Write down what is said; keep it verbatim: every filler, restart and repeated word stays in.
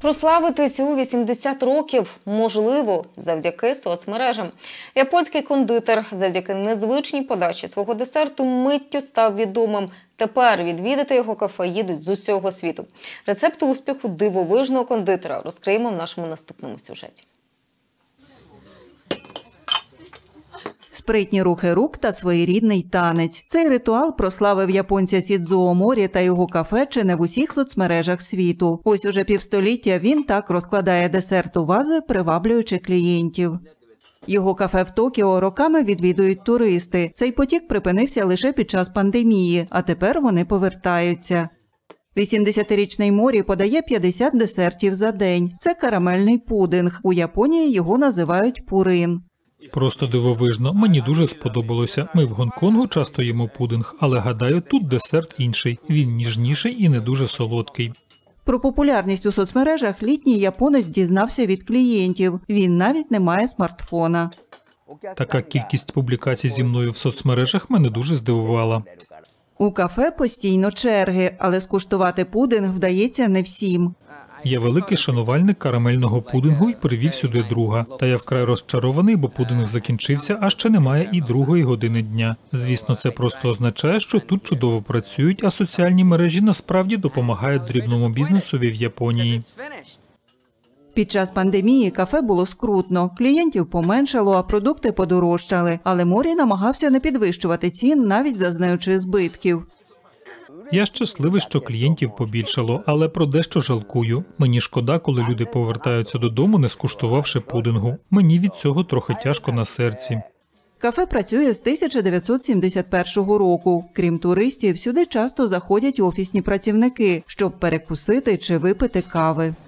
Прославитись у вісімдесят років можливо завдяки соцмережам. Японський кондитер завдяки незвичній подачі свого десерту миттю став відомим. Тепер відвідати його кафе їдуть з усього світу. Рецепт успіху дивовижного кондитера розкриємо в нашому наступному сюжеті. Спритні рухи рук та своєрідний танець. Цей ритуал прославив японця Сідзуо Морі та його кафе чи не в усіх соцмережах світу. Ось уже півстоліття він так розкладає десерт у вази, приваблюючи клієнтів. Його кафе в Токіо роками відвідують туристи. Цей потік припинився лише під час пандемії, а тепер вони повертаються. вісімдесятирічний Морі подає п'ятдесят десертів за день. Це карамельний пудинг. У Японії його називають пурин. Просто дивовижно. Мені дуже сподобалося. Ми в Гонконгу часто їмо пудинг, але, гадаю, тут десерт інший. Він ніжніший і не дуже солодкий. Про популярність у соцмережах літній японець дізнався від клієнтів. Він навіть не має смартфона. Така кількість публікацій зі мною в соцмережах мене дуже здивувала. У кафе постійно черги, але скуштувати пудинг вдається не всім. Я великий шанувальник карамельного пудингу і привів сюди друга. Та я вкрай розчарований, бо пудинг закінчився, а ще немає і другої години дня. Звісно, це просто означає, що тут чудово працюють, а соціальні мережі насправді допомагають дрібному бізнесові в Японії. Під час пандемії кафе було скрутно, клієнтів поменшало, а продукти подорожчали. Але Морі намагався не підвищувати цін, навіть зазнаючи збитків. Я щасливий, що клієнтів побільшало, але про дещо жалкую. Мені шкода, коли люди повертаються додому, не скуштувавши пудингу. Мені від цього трохи тяжко на серці. Кафе працює з тисяча дев'ятсот сімдесят першого року. Крім туристів, сюди часто заходять офісні працівники, щоб перекусити чи випити кави.